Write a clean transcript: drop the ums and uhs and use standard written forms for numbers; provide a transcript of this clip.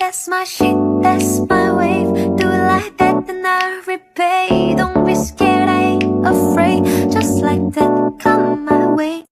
that's my shit, that's my wave. Do it like that, then I repay. Don't be scared, I ain't afraid. Just like that, come my way.